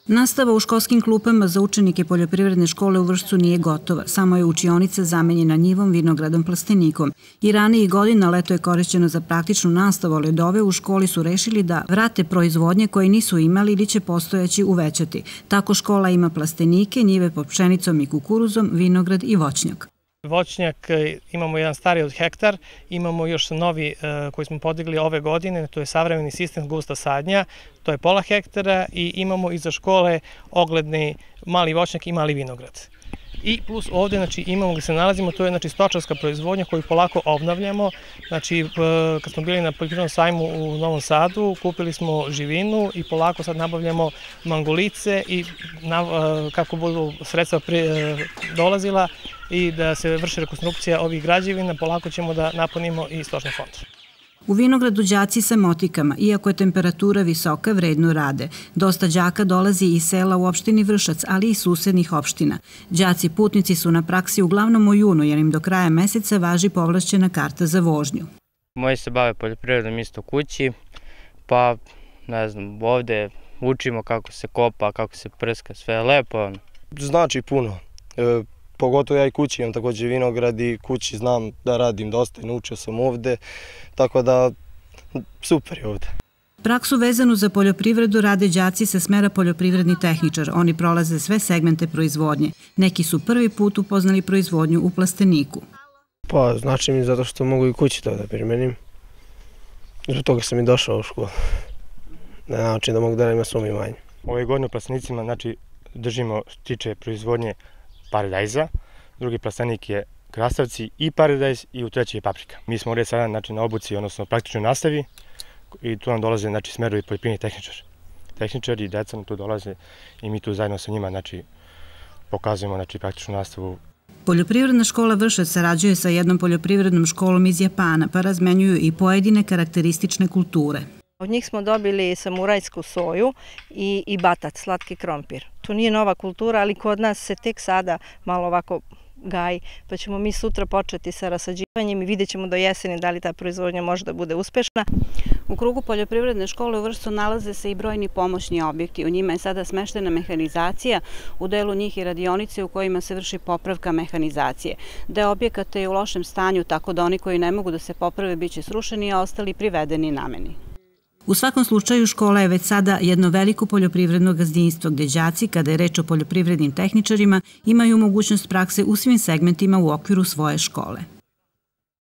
Nastava u školskim klupama za učenike poljoprivredne škole u Vršcu nije gotova, samo je učionica zamenjena njivom, vinogradom, plastenikom. I ranijih godina leto je korišćeno za praktičnu nastavu, ali od ove u školi su rešili da vrate proizvodnje koje nisu imali ili će postojeći uvećati. Tako škola ima plastenike, njive pod pšenicom i kukuruzom, vinograd i voćnjak. Voćnjak imamo jedan stariji od hektar, imamo još novi koji smo podigli ove godine, to je savremeni sistem gusta sadnja, to je pola hektara i imamo iza škole ogledni mali voćnjak i mali vinograd. I plus ovde imamo gde se nalazimo, to je stočarska proizvodnja koju polako obnavljamo. Kad smo bili na poljoprivrednom sajmu u Novom Sadu, kupili smo živinu i polako sad nabavljamo mangolice i kako budu sredstva dolazila i da se vrši rekonstrukcija ovih građevina, polako ćemo da napunimo i stočni fond. U vinogradu đaci sa motikama, iako je temperatura visoka, vredno rade. Dosta đaka dolazi iz sela u opštini Vršac, ali i susednih opština. Đaci putnici su na praksi uglavnom u junu, jer im do kraja meseca važi povlašćena karta za vožnju. Moji se bave poljoprivredom isto kući, pa ne znam, ovde učimo kako se kopa, kako se prska, sve je lepo. Znači puno. Pogotovo ja i kući imam takođe vinograd i kući znam da radim dosta i naučio sam ovde, tako da super je ovde. Praksu vezanu za poljoprivredu rade đaci sa smera poljoprivredni tehničar. Oni prolaze sve segmente proizvodnje. Neki su prvi put upoznali proizvodnju u plasteniku. Pa znači mi zato što mogu i kući to da primenim. Zbog toga sam i došao u školu. Na način da mogu da radim na svom imanju. Ove godine u plastenicima držimo što tiče proizvodnje paradajza, drugi plastenik je krastavci i paradajz i u treći je paprika. Mi smo ovdje sada na obuci, odnosno praktičnoj nastavi i tu nam dolaze smerovi poljoprivredni tehničari. Tehničari i deca tu dolaze i mi tu zajedno sa njima pokazujemo praktičnu nastavu. Poljoprivredna škola Vršac sarađuje sa jednom poljoprivrednom školom iz Japana, pa razmenjuju i pojedine karakteristične kulture. Od njih smo dobili samurajsku soju i batat, slatki krompir. To nije nova kultura, ali kod nas se tek sada malo ovako gaji, pa ćemo mi sutra početi sa rasađivanjem i vidjet ćemo do jeseni da li ta proizvodnja može da bude uspešna. U krugu poljoprivredne škole u Vršcu nalaze se i brojni pomoćni objekti. U njima je sada smeštena mehanizacija, u delu njih i radionice u kojima se vrši popravka mehanizacije. Deo objekata je u lošem stanju, tako da oni koji ne mogu da se poprave biće srušeni, a ostali privedeni nameni. U svakom slučaju škola je već sada jedno veliko poljoprivredno gazdinstvo gde đaci, kada je reč o poljoprivrednim tehničarima, imaju mogućnost prakse u svim segmentima u okviru svoje škole.